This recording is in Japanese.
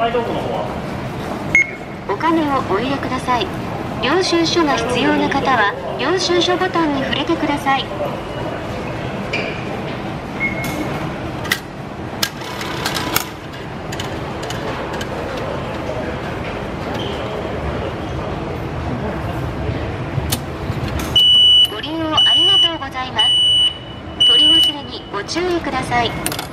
お金をお入れください。領収書が必要な方は領収書ボタンに触れてください。ご利用ありがとうございます。取り忘れにご注意ください。